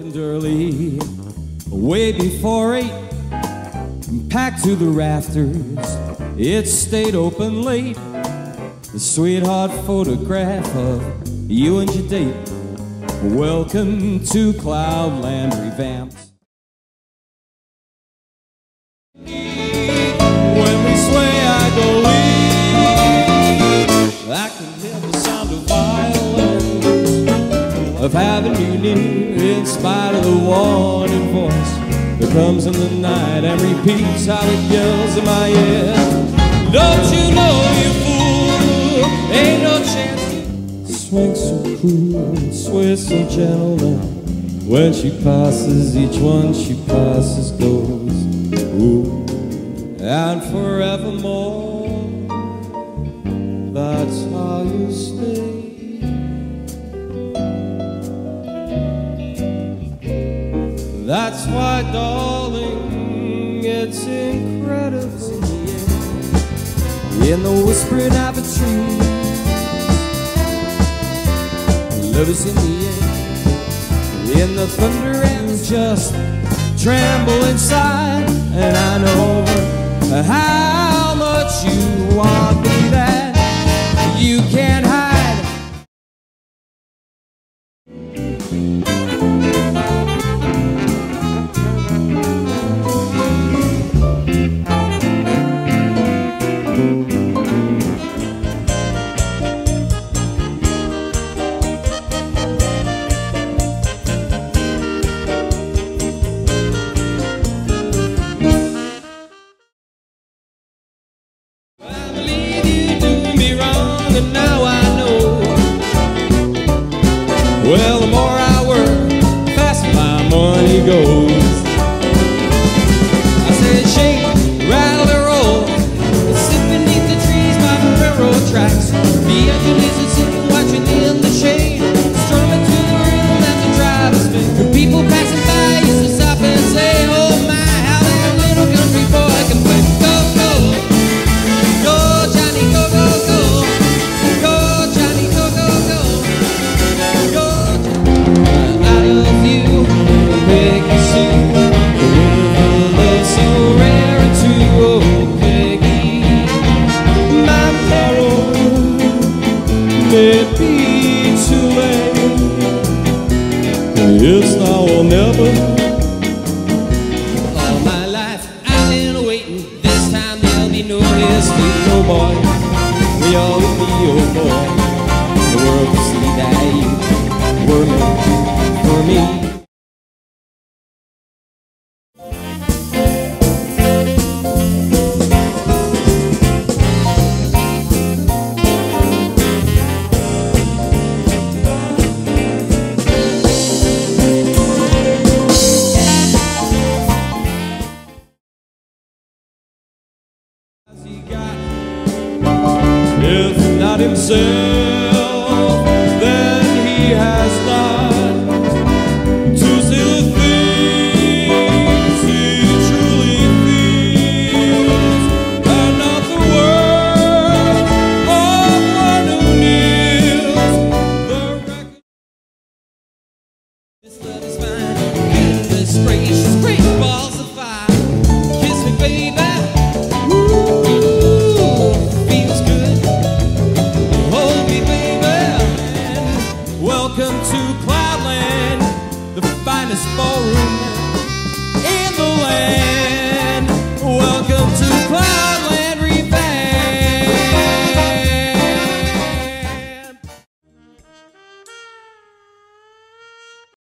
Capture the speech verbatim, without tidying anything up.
opened early, way before eight, packed to the rafters. It stayed open late. The sweetheart photograph of you and your date. Welcome to Cloudland Revamped. When we sway, I go lead. I can hear the sound of violins, of having you near, in spite of the warning voice that comes in the night and repeats how it yells in my ear. Don't you know, you fool, ain't no chance. Swing so cool and sway so gentle now. When she passes, each one she passes goes. Ooh. And forevermore, that's how you stay. That's why, darling, it's incredible. In the whispering of a tree, love is in the air, in the thunder, and just tremble inside. And I know how much you want me that you can't hide. And now I know, well, the more I work, the faster my money goes. I said shake, rattle and roll, and sit beneath the trees by the railroad tracks. The engineers are sitting watching in the shade, strumming to the rhythm that the drivers spin. The people passing by used to stop and say, oh my, how that little country boy can play. Go, go, go, Johnny, go, go, go. It's now or never. All my life I've been waiting. This time there'll be no mistake, no boy. We all will be your boy. The world will see that you were meant for me. If not himself, then he has not to see the things he truly feels, and not the word of one who kneels. The record. This love is mine. Goodness gracious, great balls of fire. Kiss me, baby. Welcome to Cloudland, the finest ballroom.